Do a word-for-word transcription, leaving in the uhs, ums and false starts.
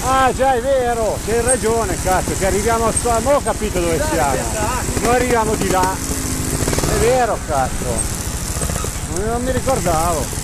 Ah già, è vero, c'hai ragione, cazzo, che arriviamo a sto... Mo' ho capito dove siamo. Noi arriviamo di là. È vero, cazzo. Non, non mi ricordavo.